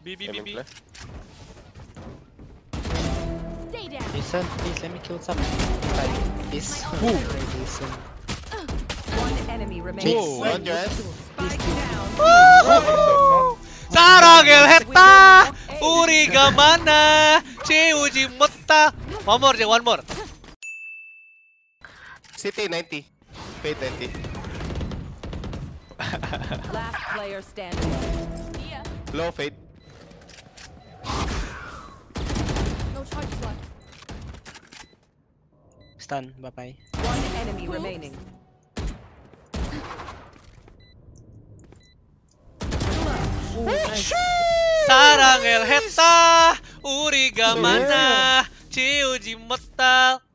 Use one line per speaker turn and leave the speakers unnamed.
B.
Listen, please let me kill some. This. Listen.
One enemy remaining.
Don't your ass.
Spike down.
사랑을 했다. 우리가 만나 채우지 못다. One more.
City 90. Fade 90.
Last player standing.
Low fade.
No charges left.
Stun, bye-bye.
One enemy remaining.
사랑을 했다. 우리가 만나 채우지 못다.